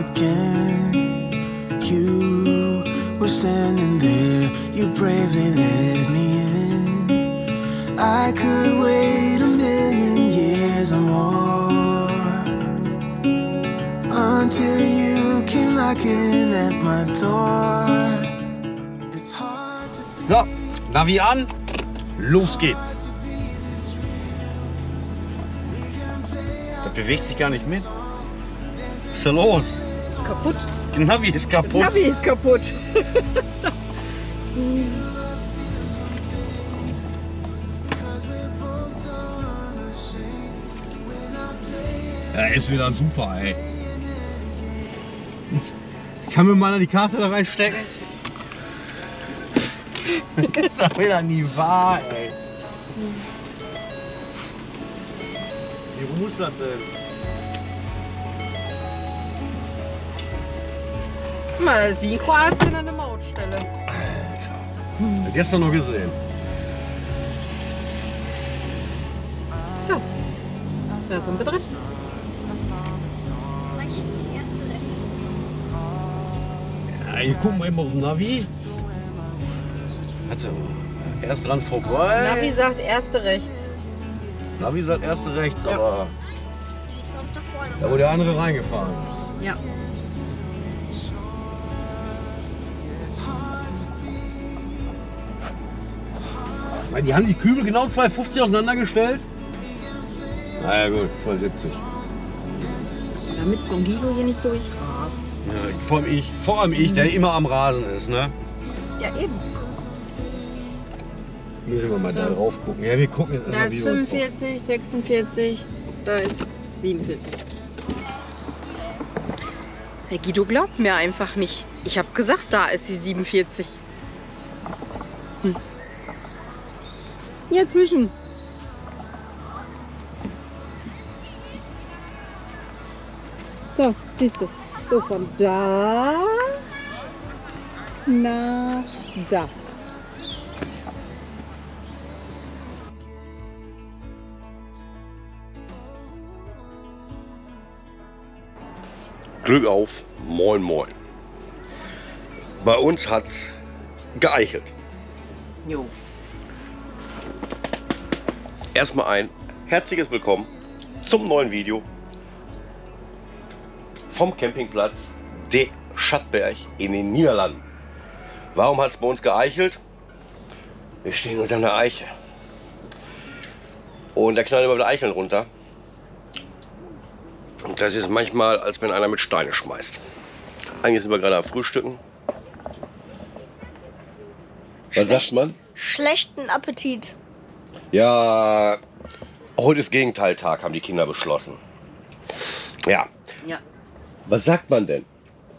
again. You were standing there, you bravely let me in. I could wait a million years or more until you came knocking at my door. It's hard to be. So, Navi an, los geht's. Das bewegt sich gar nicht mit. Was ist da los? Ist kaputt. Navi ist kaputt. Navi ist kaputt. Ja, ist wieder super, ey. Kann mir mal die Karte da reinstecken? Das ist doch wieder nie wahr, ey. Wie muss das denn? Guck mal, das ist wie in Kroatien an der Mautstelle. Alter. Gestern noch gesehen. Ja, da sind wir drin. Ja, hier gucken wir eben auf dem Navi. Warte, erst dran vorbei. Navi sagt erste rechts. Navi sagt erste rechts, Ja. aber da wo der andere reingefahren ist. Ja. Weil die haben die Kübel genau 2,50 auseinandergestellt. Naja gut, 2,70. Damit so ein Guido hier nicht durchrast. Ja, vor allem ich, der immer am Rasen ist, ne? Ja, eben. Müssen wir mal da drauf gucken. Ja, wir gucken jetzt Da erstmal, ist wie wir uns 45, 46, da ist 47. Herr Guido glaubt mir einfach nicht. Ich habe gesagt, da ist die 47. Hier zwischen. So, siehst du. So von da nach da. Glück auf, moin moin. Bei uns hat's geeichelt. Jo. Erstmal ein herzliches Willkommen zum neuen Video vom Campingplatz De Schatberg in den Niederlanden. Warum hat es bei uns geeichelt? Wir stehen unter einer Eiche. Und da knallen immer wieder Eicheln runter. Und das ist manchmal, als wenn einer mit Steine schmeißt. Eigentlich sind wir gerade am Frühstücken. Was sagt man? Schlechten Appetit. Ja, heute ist Gegenteiltag, haben die Kinder beschlossen. Ja. Ja. Was sagt man denn?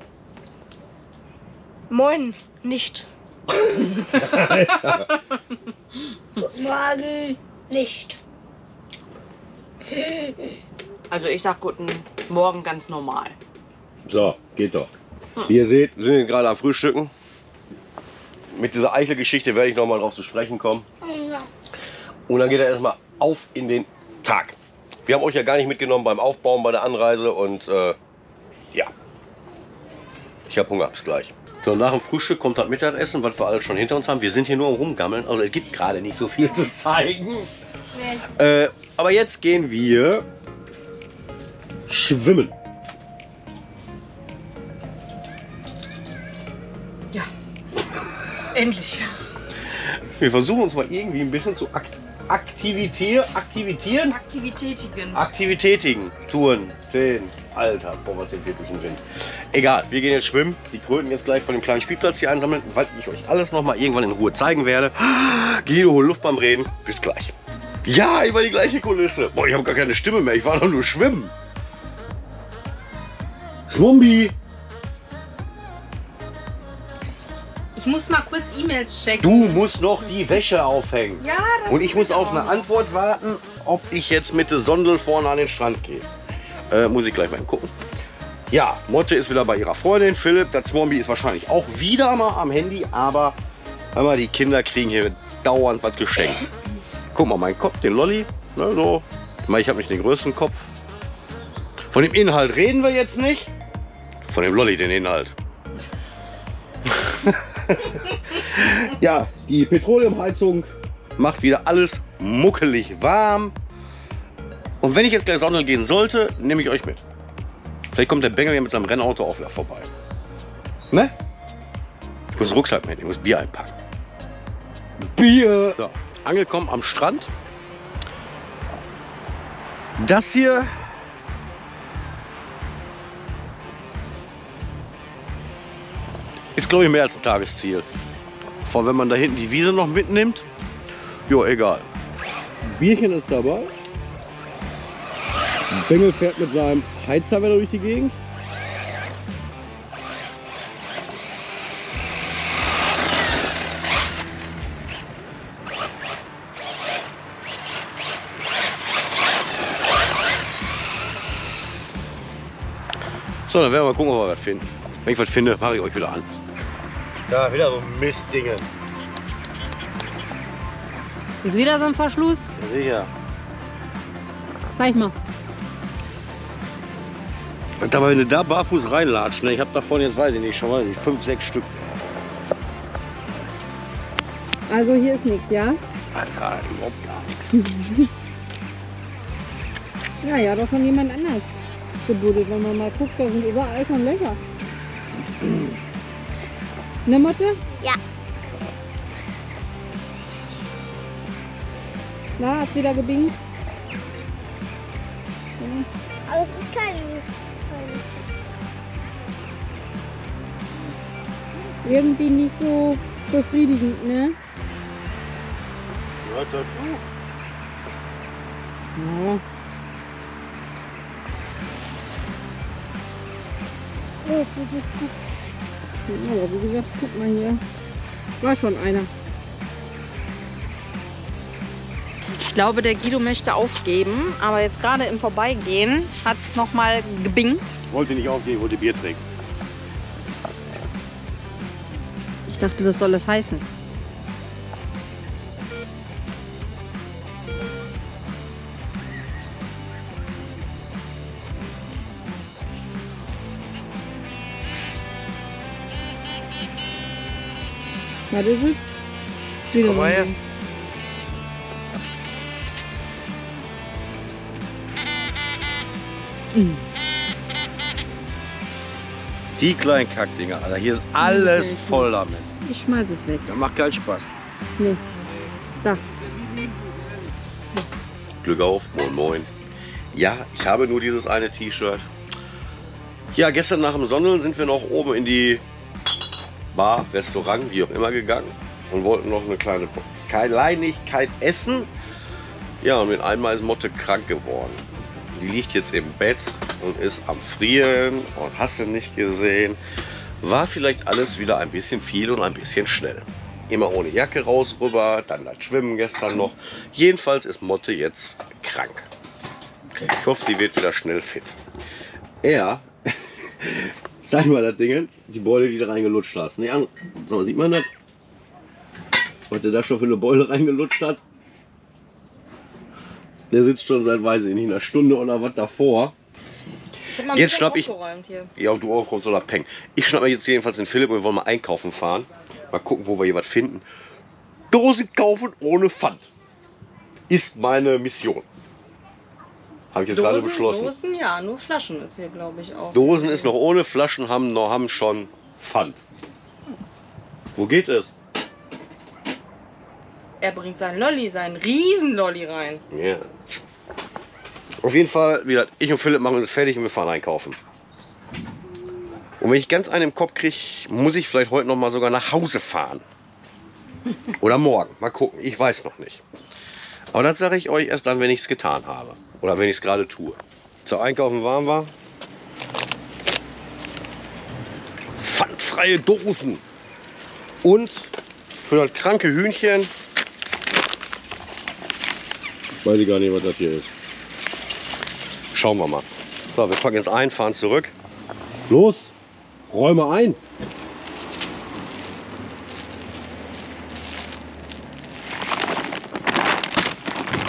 Moin, nicht. Alter. Morgen nicht. Also ich sag guten Morgen ganz normal. So, geht doch. Wie ihr seht, wir sind gerade am Frühstücken. Mit dieser Eichelgeschichte werde ich noch mal drauf zu sprechen kommen. Und dann geht er erstmal auf in den Tag. Wir haben euch ja gar nicht mitgenommen beim Aufbauen, bei der Anreise und ja. Ich habe Hunger, bis gleich. So, nach dem Frühstück kommt das Mittagessen, was wir alles schon hinter uns haben. Wir sind hier nur am Rumgammeln, also es gibt gerade nicht so viel zu zeigen. Nee. Aber jetzt gehen wir schwimmen. Ja. Endlich. Wir versuchen uns mal irgendwie ein bisschen zu aktivitätigen. Touren, 10. Alter, boah, was sind wir durch den Wind. Egal, wir gehen jetzt schwimmen. Die Kröten jetzt gleich von dem kleinen Spielplatz hier einsammeln, weil ich euch alles noch mal irgendwann in Ruhe zeigen werde. Guido, hol Luft beim Reden. Bis gleich. Ja, immer die gleiche Kulisse. Boah, ich habe gar keine Stimme mehr. Ich war doch nur schwimmen. Swombi. Ich muss mal kurz E-Mails checken. Du musst noch die Wäsche aufhängen. Ja, das Und ich muss geht auf auch eine noch. Antwort warten, ob ich jetzt mit der Sondel vorne an den Strand gehe. Muss ich gleich mal gucken. Ja, Motte ist wieder bei ihrer Freundin. Philipp, der Zwombi, ist wahrscheinlich auch wieder mal am Handy. Aber die Kinder kriegen hier dauernd was geschenkt. Guck mal, mein Kopf, den Lolli. Ne, so. Ich meine, ich habe nicht den größten Kopf. Von dem Inhalt reden wir jetzt nicht. Von dem Lolli, den Inhalt. Ja, die Petroleumheizung macht wieder alles muckelig warm. Und wenn ich jetzt gleich Sonne gehen sollte, nehme ich euch mit. Vielleicht kommt der Bengel ja mit seinem Rennauto auch wieder vorbei. Ne? Ich muss Rucksack mit, ich muss Bier einpacken. Bier! So, angekommen am Strand. Das hier ist, glaube ich, mehr als ein Tagesziel. Vor allem, wenn man da hinten die Wiese noch mitnimmt. Jo, egal. Bierchen ist dabei. Bengel fährt mit seinem Heizer wieder durch die Gegend. So, dann werden wir mal gucken, ob wir was finden. Wenn ich was finde, mache ich euch wieder an. Ja, wieder so Mistdinge. Ist wieder so ein Verschluss? Ja, sicher. Zeig mal. Und aber wenn du da barfuß reinlatscht, ne? Ich habe davon jetzt, weiß ich nicht, schon mal 5, 6 Stück. Also hier ist nichts, ja? Alter, überhaupt gar nichts. Ja, ja, doch schon jemand anders gebuddelt. Wenn man mal guckt, da sind überall schon Löcher. Ne, Motte? Ja. Na, hat's wieder gebingt? Aber es ist kein. Irgendwie nicht so befriedigend, ne? Ja, dazu. Ja. Ja, aber wie gesagt, guck mal hier. War schon einer. Ich glaube, der Guido möchte aufgeben, aber jetzt gerade im Vorbeigehen hat es nochmal gebingt. Ich wollte nicht aufgeben, ich wollte Bier trinken. Ich dachte, das soll es heißen. Was ist es? Wieder Komm so mal ein her. Ding. Die kleinen Kackdinger, Alter. Hier ist alles Okay, voll damit. Ich schmeiß es weg. Das macht keinen Spaß. Nee. Da. Glück auf, moin moin. Ja, ich habe nur dieses eine T-Shirt. Ja, gestern nach dem Sonneln sind wir noch oben in die Bar, Restaurant, wie auch immer gegangen und wollten noch eine kleine Kleinigkeit essen. Ja, und mit einmal ist Motte krank geworden. Die liegt jetzt im Bett und ist am Frieren und hast du nicht gesehen. War vielleicht alles wieder ein bisschen viel und ein bisschen schnell. Immer ohne Jacke raus rüber, dann das Schwimmen gestern noch. Jedenfalls ist Motte jetzt krank. Ich hoffe, sie wird wieder schnell fit. Er, zeig mal das Ding, die Beule, die da reingelutscht hast. Nee, sag mal, sieht man das? Was der da schon für eine Beule reingelutscht hat? Der sitzt schon seit, weiß ich nicht, einer Stunde oder was davor. Jetzt schnapp ich. Hier. Ja, du aufkommst oder Peng. Ich schnapp mir jetzt jedenfalls den Philipp und wir wollen mal einkaufen fahren. Mal gucken, wo wir hier was finden. Dosen kaufen ohne Pfand. Ist meine Mission. Habe ich jetzt gerade beschlossen. Dosen, ja, nur Flaschen ist hier, glaube ich, auch. Dosen ist noch ohne, Flaschen haben schon Pfand. Wo geht es? Er bringt seinen Lolli, seinen Riesenlolli rein. Ja. Auf jeden Fall, wie gesagt, ich und Philipp machen uns fertig und wir fahren einkaufen. Und wenn ich ganz einen im Kopf kriege, muss ich vielleicht heute noch mal sogar nach Hause fahren. Oder morgen. Mal gucken. Ich weiß noch nicht. Aber das sage ich euch erst dann, wenn ich es getan habe. Oder wenn ich es gerade tue. Zu einkaufen waren wir. Pfandfreie Dosen. Und für das kranke Hühnchen. Weiß ich gar nicht, was das hier ist. Schauen wir mal. So, wir packen jetzt ein, fahren zurück. Los, räume ein.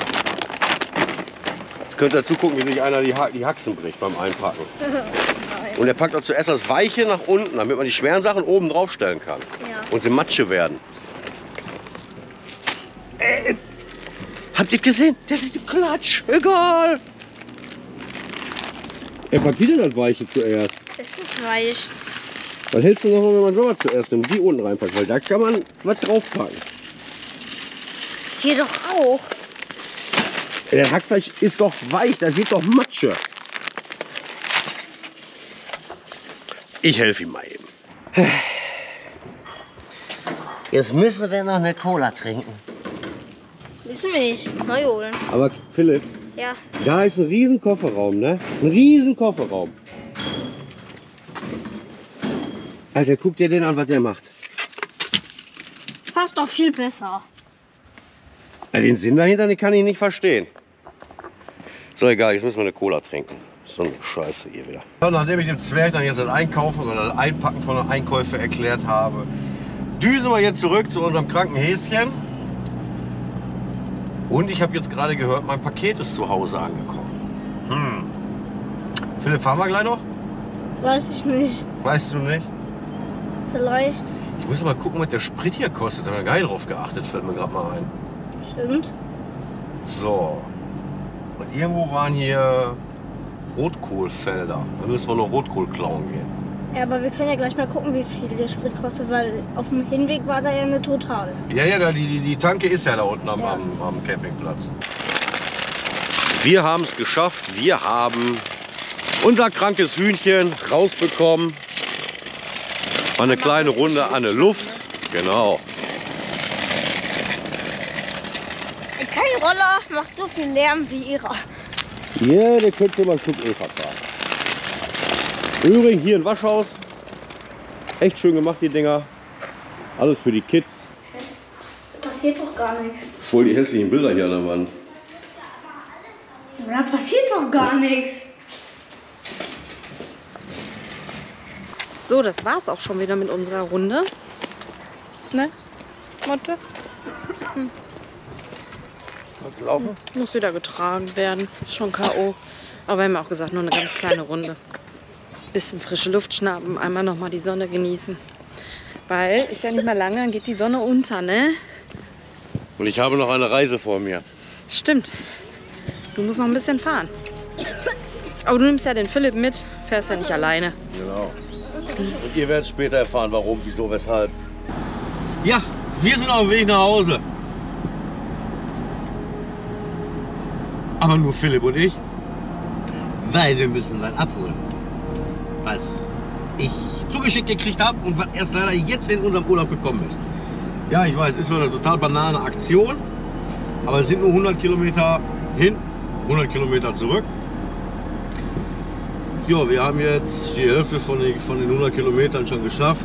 Jetzt könnt ihr zugucken, wie sich einer die Haxen bricht beim Einpacken. Nein. Und er packt auch zuerst das Weiche nach unten, damit man die schweren Sachen oben drauf stellen kann. Ja. Und sie Matsche werden. Habt ihr gesehen? Der ist Klatsch. Egal. Er packt wieder das Weiche zuerst. Das ist nicht weich. Was hältst du noch, wenn man sowas zuerst nimmt, die unten reinpackt? Weil da kann man was draufpacken. Hier doch auch. Der Hackfleisch ist doch weich, da wird doch Matsche. Ich helfe ihm mal eben. Jetzt müssen wir noch eine Cola trinken. Müssen wir nicht. Neu holen. Aber Philipp, Ja. da ist ein riesen Kofferraum, ne? Ein riesen Kofferraum. Alter, guck dir den an, was der macht. Passt doch viel besser. Den Sinn dahinter, den kann ich nicht verstehen. So, egal, jetzt müssen wir eine Cola trinken. So eine Scheiße hier wieder. Ja, nachdem ich dem Zwerg dann jetzt das Einkaufen oder das Einpacken von der Einkäufe erklärt habe, düsen wir jetzt zurück zu unserem kranken Häschen. Und ich habe jetzt gerade gehört, mein Paket ist zu Hause angekommen. Philipp, fahren wir gleich noch? Weiß ich nicht. Weißt du nicht? Vielleicht. Ich muss mal gucken, was der Sprit hier kostet. Da haben wir gar nicht drauf geachtet, fällt mir gerade mal ein. Stimmt. So. Und irgendwo waren hier Rotkohlfelder. Da müssen wir noch Rotkohl klauen gehen. Ja, aber wir können ja gleich mal gucken, wie viel der Sprit kostet, weil auf dem Hinweg war da ja eine Total. Ja, die Tanke ist ja da unten am Campingplatz. Wir haben es geschafft. Wir haben unser krankes Hühnchen rausbekommen. War eine kleine Runde an der Luft. Genau. Kein Roller macht so viel Lärm wie ihrer. Ja, der könnte mal ein Stück Öl vertragen. Übrigens hier ein Waschhaus. Echt schön gemacht, die Dinger. Alles für die Kids. Da passiert doch gar nichts. Voll die hässlichen Bilder hier an der Wand. Da passiert doch gar nichts. So, das war's auch schon wieder mit unserer Runde. Ne, Motte? Kannst du laufen? Muss wieder getragen werden. Ist schon K.O. Aber wir haben auch gesagt, nur eine ganz kleine Runde. Bisschen frische Luft schnappen, einmal noch mal die Sonne genießen. Weil ist ja nicht mehr lange, dann geht die Sonne unter, ne? Und ich habe noch eine Reise vor mir. Stimmt. Du musst noch ein bisschen fahren. Aber du nimmst ja den Philipp mit, fährst ja nicht alleine. Genau. Und ihr werdet später erfahren, warum, wieso, weshalb. Ja, wir sind auf dem Weg nach Hause. Aber nur Philipp und ich. Weil wir müssen was abholen. Was ich zugeschickt gekriegt habe und was erst leider jetzt in unserem Urlaub gekommen ist. Ja, ich weiß, ist nur eine total banale Aktion. Aber es sind nur 100 Kilometer hin, 100 Kilometer zurück. Ja, wir haben jetzt die Hälfte von den 100 Kilometern schon geschafft.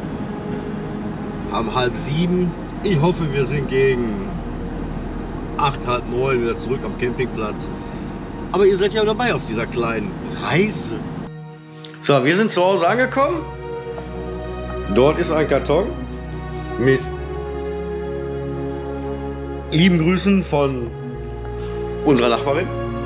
Haben 6:30. Ich hoffe, wir sind gegen 8, 8:30 wieder zurück am Campingplatz. Aber ihr seid ja dabei auf dieser kleinen Reise. So, wir sind zu Hause angekommen. Dort ist ein Karton mit lieben Grüßen von unserer Nachbarin.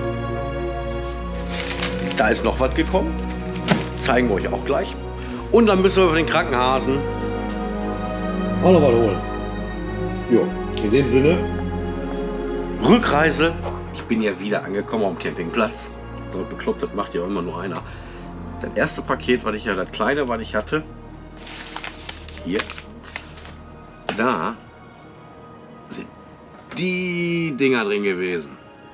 Da ist noch was gekommen. Zeigen wir euch auch gleich. Und dann müssen wir für den kranken Hasen auch noch was holen. Jo, in dem Sinne, Rückreise. Ich bin ja wieder angekommen am Campingplatz. So bekloppt, das macht ja immer nur einer. Das erste Paket, was ich ja, das kleine, was ich hatte, hier, da sind die Dinger drin gewesen.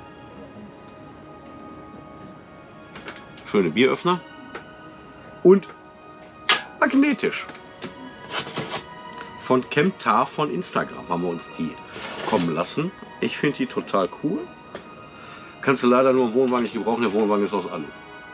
Schöne Bieröffner und magnetisch. Von Chemtar von Instagram haben wir uns die kommen lassen. Ich finde die total cool. Kannst du leider nur im Wohnwagen nicht gebrauchen, der Wohnwagen ist aus Alu.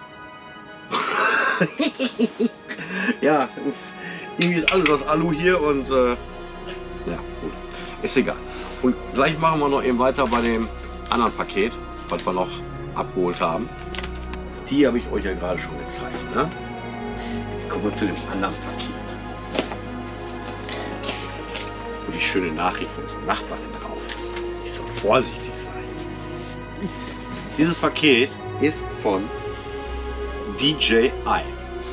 Ja, irgendwie ist alles aus Alu hier und ja, gut, ist egal. Und gleich machen wir noch eben weiter bei dem anderen Paket, was wir noch abgeholt haben. Die habe ich euch ja gerade schon gezeigt. Ne? Jetzt kommen wir zu dem anderen Paket. Wo die schöne Nachricht von unserer Nachbarin drauf ist. Die soll vorsichtig sein. Dieses Paket ist von DJI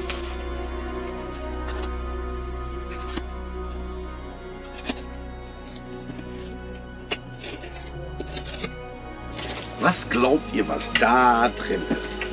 Was glaubt ihr, was da drin ist?